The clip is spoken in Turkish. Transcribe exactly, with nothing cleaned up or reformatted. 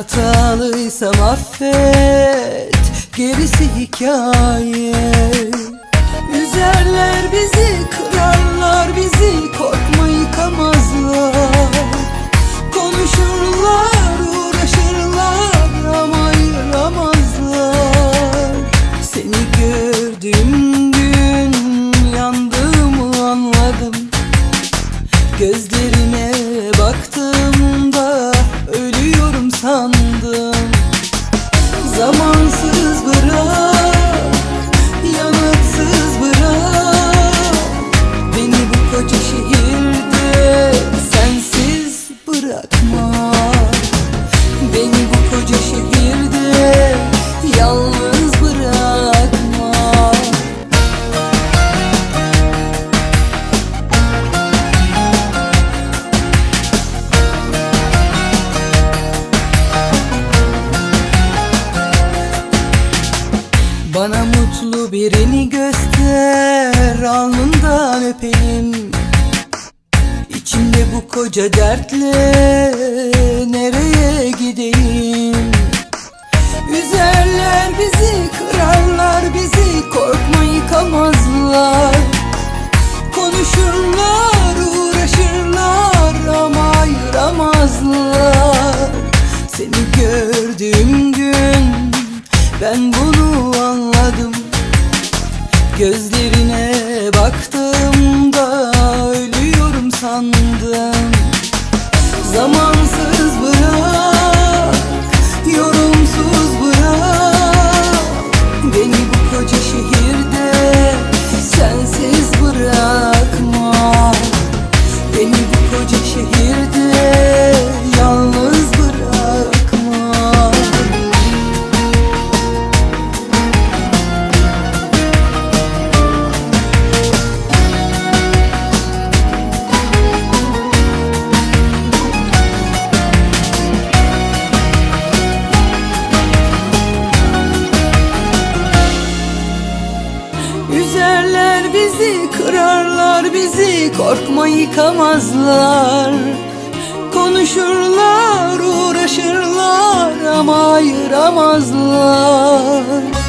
hatalıysam affet, gerisi hikaye. Üzerler bizi, kırarlar bizi, korkma yıkamazlar. Konuşurlar, uğraşırlar ama ayıramazlar. Seni gördüğüm gün yandığımı anladım. Gözlerine baktığımda ölüyorum sandım. Zamansız bırak, yanıtsız bırak beni bu koca şehirde sensiz bırakma. Beni bu koca şehirde yalnız bırakma. Bana mutlu birini göster, alnından öpeyim. İçimde bu koca dertle nereye gideyim? Üzerler bizi, kırarlar bizi, korkma yıkamazlar. Konuşurlar, uğraşırlar ama ayıramazlar. Seni gördüğüm gün ben bunu anladım. Gözlerine baktığımda ölüyorum sandım. Zamansız bırak, yorumsuz bırak beni bu koca şehirde sensiz bırakma. Beni bu koca şehirde yalnız bırakma. Üzerler bizi, kırarlar bizi, korkma yıkamazlar. Konuşurlar, uğraşırlar ama ayıramazlar.